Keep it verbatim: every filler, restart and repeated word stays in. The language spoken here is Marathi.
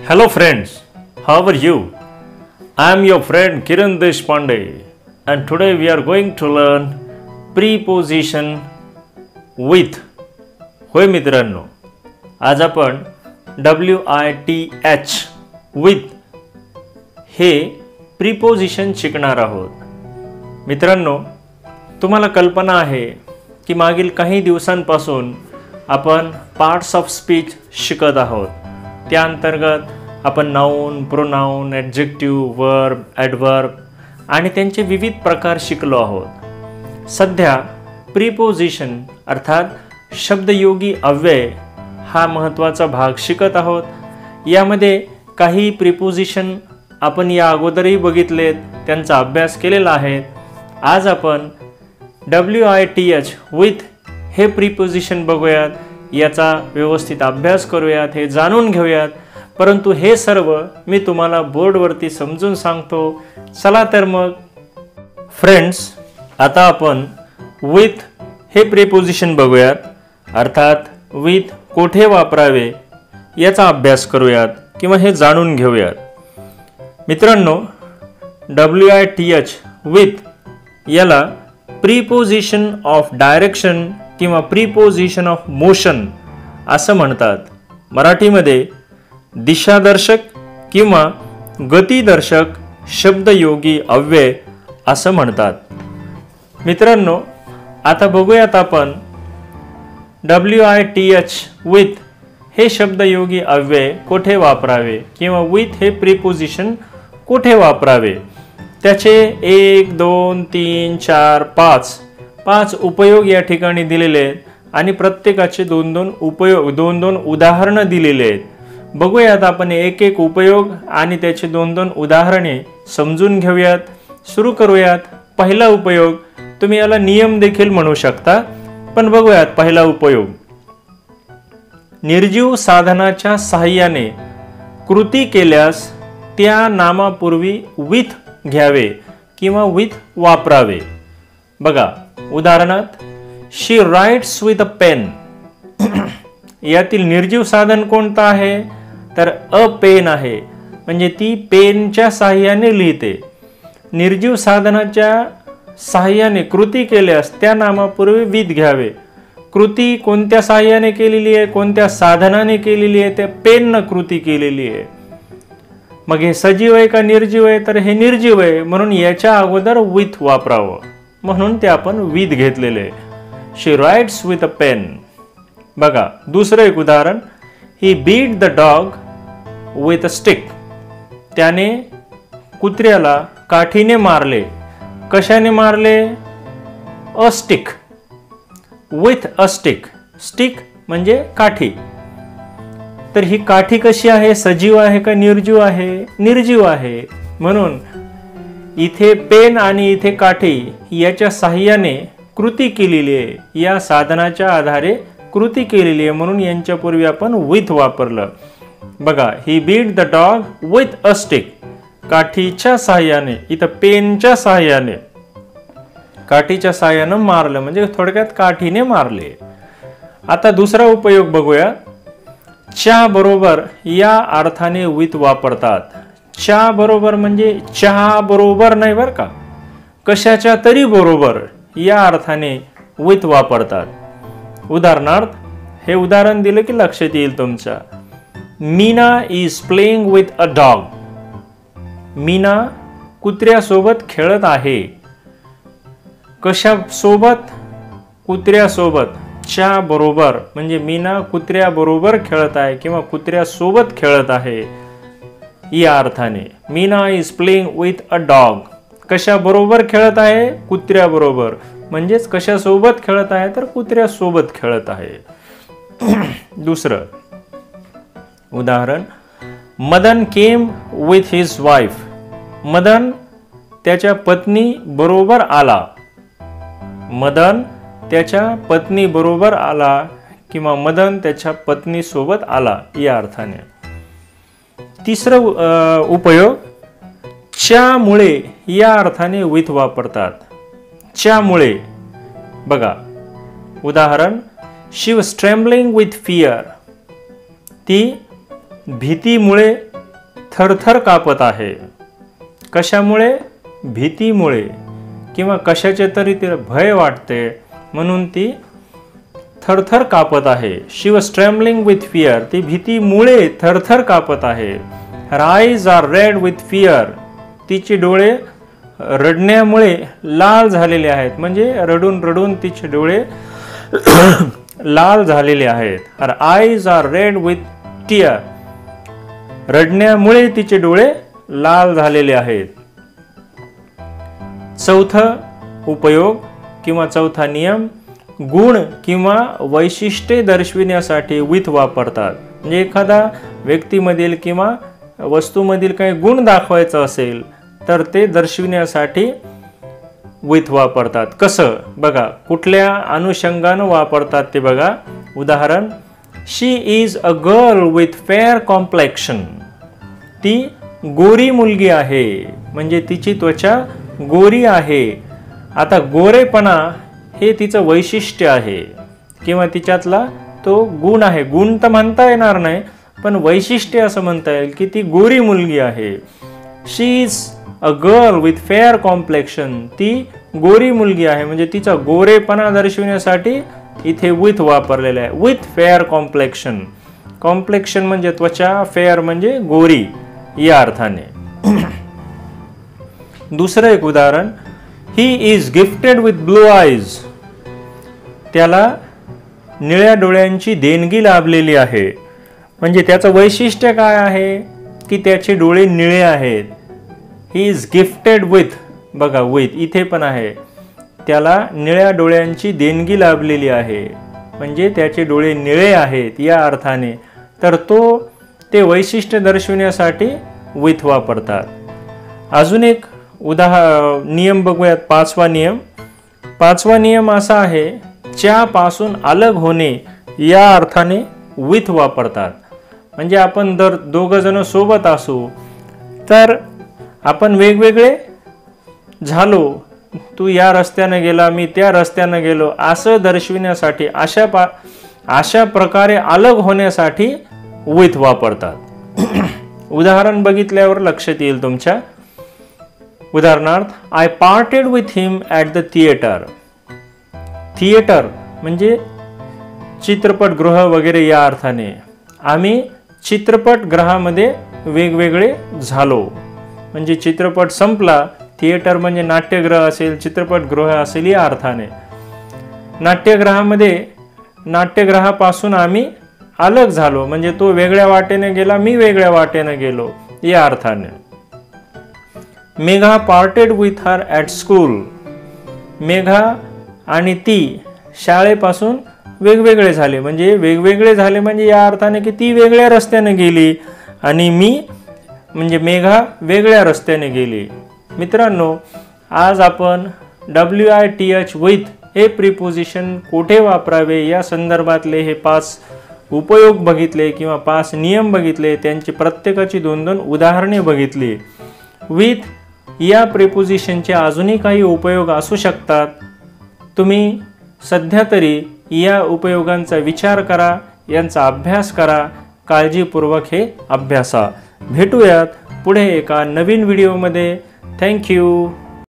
Hello friends, how are you? I am your friend Kiran Deshpande and today we are going to learn preposition with. होय मित्रांनो, आज आपण W I T H with हे प्रीपोजिशन शिकणार आहोत. मित्रांनो, तुम्हाला कल्पना आहे की मागील काही दिवसांपासून आपण पार्ट्स ऑफ स्पीच शिकत आहोत. त्या अंतर्गत आपण noun, pronoun, adjective, verb, adverb आणि त्यांचे विविध प्रकार शिकलो आहोत. सध्या प्रीपोजिशन अर्थात शब्दयोगी अव्यय हा महत्त्वाचा भाग शिकत आहोत. यामध्ये काही प्रीपोजिशन आपण या अगोदरही बघितलेत, त्यांचा अभ्यास केलेला आहे. आज आपण W I T H with हे प्रीपोजिशन बघूयात, याचा व्यवस्थित अभ्यास करूयात, हे जाणून घेऊयात. परंतु हे सर्व मी तुम्हाला बोर्डवरती समजून सांगतो. चला तर मग फ्रेंड्स, आता आपण विथ हे प्रीपोजिशन बघूयात. अर्थात विथ कोठे वापरावे याचा अभ्यास करूयात किंवा हे जाणून घेऊयात. मित्रांनो, W I T H with याला प्रीपोजिशन ऑफ डायरेक्शन किंवा प्रीपोजिशन ऑफ मोशन असं म्हणतात. मराठीमध्ये दिशादर्शक किंवा गतिदर्शक शब्दयोगी अव्यय असं म्हणतात. मित्रांनो, आता बघूयात आपण W I T H with हे शब्दयोगी अव्यय कोठे वापरावे किंवा with हे प्रीपोजिशन कोठे वापरावे. त्याचे एक दोन तीन चार पाच पाच उपयोग या ठिकाणी दिलेले आहेत आणि प्रत्येकाचे दोन दोन उपयोग दोन दोन उदाहरणं दिलेले आहेत. बघूयात आपण एक एक उपयोग आणि त्याचे दोन दोन उदाहरणे समजून घेऊयात. सुरू करूयात. पहिला उपयोग, तुम्ही याला नियम देखील म्हणू शकता, पण बघूयात पहिला उपयोग. निर्जीव साधनाच्या सहाय्याने कृती केल्यास त्या नामापूर्वी विथ घ्यावे किंवा विथ वापरावे. बघा उदाहरणात, she writes with a pen. यातील निर्जीव साधन कोणतं आहे, तर अ पेन आहे, म्हणजे ती पेनच्या साहाय्याने लिहिते. निर्जीव साधनाच्या साहाय्याने कृती केल्यास त्या नामापूर्वी विथ घ्यावे. कृती कोणत्या साहाय्याने केलेली आहे, कोणत्या साधनाने केलेली आहे, त्या पेननं कृती केलेली आहे. मग हे सजीव आहे का निर्जीव आहे, तर हे निर्जीव आहे, म्हणून याच्या अगोदर विथ वापरावं, म्हणून ते आपण विथ घेतलेले. She writes with a pen. बघा दुसरं एक उदाहरण, he beat the dog with a stick. त्याने कुत्र्याला काठीने मारले. कशाने मारले, a stick, with a stick. Stick म्हणजे काठी. तर ही काठी कशी आहे, सजीव आहे का निर्जीव आहे, निर्जीव आहे. म्हणून इथे पेन आणि इथे काठी याच्या साहाय्याने कृती केलेली आहे, या साधनाच्या आधारे कृती केलेली आहे, म्हणून यांच्यापूर्वी आपण विथ वापरलं. बघा, he beat the dog with a stick. काठीच्या साहाय्याने, इथं पेनच्या साहाय्याने, काठीच्या साहाय्याने मारलं, म्हणजे थोडक्यात काठीने मारले. आता दुसरा उपयोग बघूया. च्या बरोबर या अर्थाने विथ वापरतात. च्या बरोबर म्हणजे चहा बरोबर नाही बरं का, कशाच्या तरी बरोबर या अर्थाने विथ वापरतात. उदाहरणार्थ, हे उदाहरण दिलं की लक्षात येईल तुमच्या. Meena is playing with a dog. Meena कुत्र्यासोबत खेळत आहे. कशासोबत, कुत्र्यासोबत. च्या बरोबर म्हणजे मीना कुत्र्याबरोबर खेळत आहे किंवा कुत्र्यासोबत खेळत आहे या अर्थाने. Meena is playing with a dog. कशाबरोबर खेळत आहे, कुत्र्याबरोबर, म्हणजेच कशासोबत खेळत आहे, तर कुत्र्यासोबत खेळत आहे. दुसरं उदाहरण, Madan came with his wife. Madan त्याच्या पत्नी बरोबर आला. मदन त्याच्या पत्नी बरोबर आला किंवा मदन त्याच्या पत्नी सोबत आला या अर्थाने. तिसरं उपयोग, च्यामुळे या अर्थाने विथ वापरतात. च्यामुळे. बघा उदाहरण, she was trembling with fear. ती भीतीमुळे थरथर कापत आहे. कशामुळे? भीतीमुळे किंवा कशाचे तरी तिला भय वाटते म्हणून ती थरथर कापत आहे. She was trembling with fear. ती भीतीमुळे थरथर कापत आहे. Her eyes are red with fear. तिचे डोळे रडण्यामुळे लाल झालेले आहेत. म्हणजे रडून रडून तिचे डोळे लाल झालेले आहेत. Her eyes are red with tear. रडण्यामुळे तिचे डोळे लाल झालेले आहेत. चौथा उपयोग किंवा चौथा नियम, गुण किंवा वैशिष्ट्ये दर्शविण्यासाठी विथ वापरतात. म्हणजे एखादा व्यक्तीमधील किंवा वस्तूमधील काही गुण दाखवायचं असेल तर ते दर्शविण्यासाठी विथ वापरतात. कसं बघा, कुठल्या अनुषंगानं वापरतात ते बघा. उदाहरण, she is a girl with fair complexion. ती गोरी मुलगी आहे म्हणजे तिची त्वचा गोरी आहे. आता गोरेपणा हे तिचं वैशिष्ट्य आहे किंवा तिच्यातला तो गुण आहे. गुण तर म्हणता येणार नाही पण वैशिष्ट्य असं म्हणता येईल की ती गोरी मुलगी आहे. She is a girl with fair complexion. ती गोरी मुलगी आहे म्हणजे तिचा गोरेपणा दर्शविण्यासाठी इथे विथ वापरलेलं आहे. With fair complexion. कॉम्प्लेक्शन म्हणजे त्वचा, फेअर म्हणजे गोरी या अर्थाने. दुसरं एक उदाहरण, he is gifted with blue eyes. त्याला निळ्या डोळ्यांची देणगी लाभलेली आहे. म्हणजे त्याचं वैशिष्ट्य काय आहे की त्याचे डोळे निळे आहेत. ही इज गिफ्टेड विथ, बघा विथ इथे पण आहे. त्याला निळ्या डोळ्यांची देणगी लाभलेली आहे म्हणजे त्याचे डोळे निळे आहेत या अर्थाने. तर तो ते वैशिष्ट्य दर्शविण्यासाठी विथ वापरतात. अजून एक उदाहरण नियम बघूयात. पाचवा नियम. पाचवा नियम असा आहे, च्यापासून अलग होणे या अर्थाने विथ वापरतात. म्हणजे आपण जर दोघं जण सोबत असू तर आपण वेगवेगळे झालो, तू या रस्त्याने गेला मी त्या रस्त्याने गेलो असं दर्शविण्यासाठी अशा पा अशा प्रकारे अलग होण्यासाठी विथ वापरतात. उदाहरण बघितल्यावर लक्षात येईल तुमच्या. उदाहरणार्थ, I parted with him at the theatre. Theatre म्हणजे चित्रपटगृह वगैरे या अर्थाने. आम्ही चित्रपटगृहामध्ये वेगवेगळे झालो. म्हणजे चित्रपट संपला, थिएटर म्हणजे नाट्यगृह असेल, चित्रपटगृह असेल या अर्थाने. नाट्यगृहामध्ये नाट्यगृहापासून आम्ही अलग झालो म्हणजे तो वेगळ्या वाटेने गेला, मी वेगळ्या वाटेने गेलो या अर्थाने. Megha parted with her at school. Megha आणि ती शाळेपासून वेगवेगळे झाले म्हणजे वेगवेगळे झाले म्हणजे या अर्थाने की ती वेगळ्या रस्त्याने गेली आणि मी म्हणजे मेघा वेगळ्या रस्त्याने गेली. मित्रांनो, आज आपण W I T H with हे प्रिपोजिशन कुठे वापरावे या संदर्भातले हे पाच उपयोग बघितले किंवा पाच नियम बघितले. त्यांची प्रत्येकाची दोन दोन उदाहरणे बघितली. विथ या प्रिपोजिशनचे अजूनही काही उपयोग असू शकतात. तुम्ही सध्या तरी या उपयोगांचा विचार करा, यांचा अभ्यास करा, काळजीपूर्वक हे अभ्यासा. भेटूयात पुढे एका नवीन व्हिडिओमध्ये. थँक्यू.